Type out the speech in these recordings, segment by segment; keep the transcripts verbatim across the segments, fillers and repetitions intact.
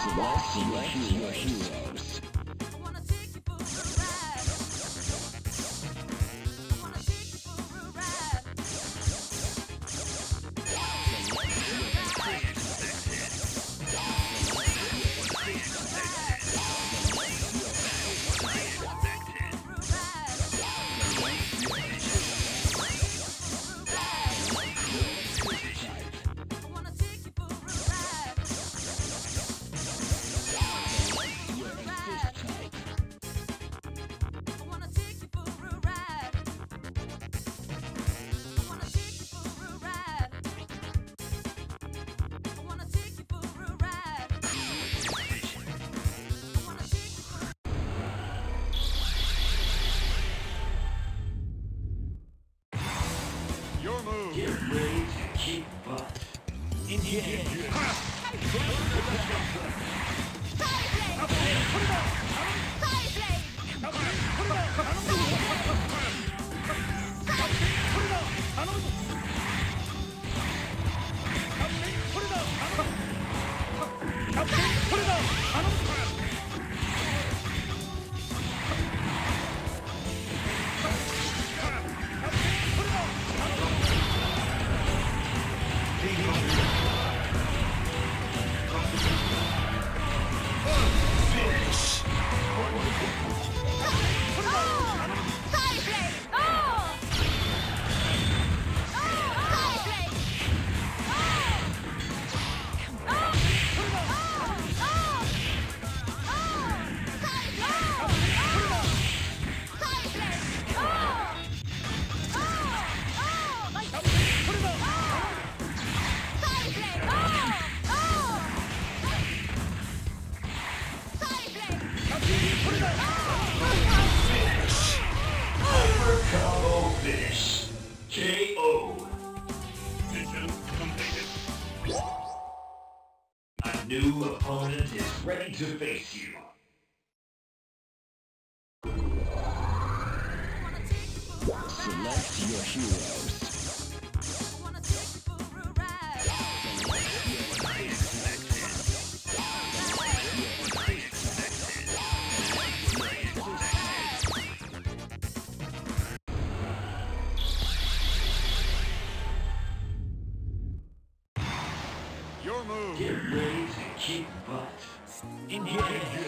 Select your heroes. Your move. Get ready to kick butt. Engage. Combo finish. K O. Mission completed. A new opponent is ready to face you. Select your heroes. Your move. Get ready to kick butt. Engage.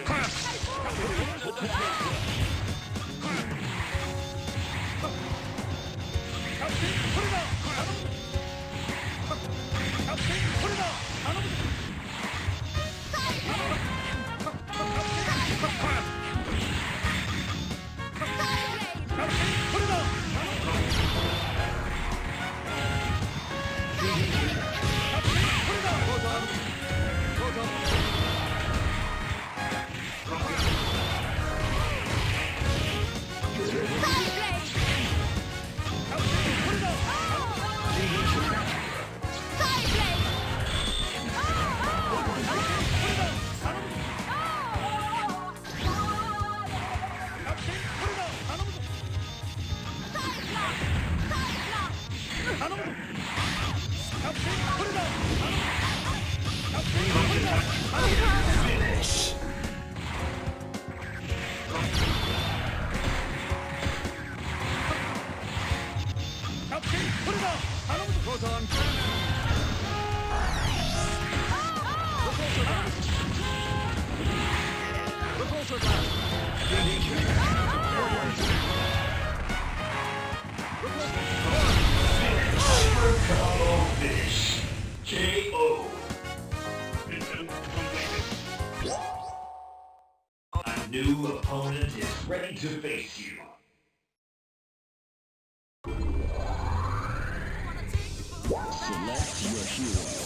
Finish. Combo finish. K O. Mission completed. A new opponent is ready to face you. Select your heroes.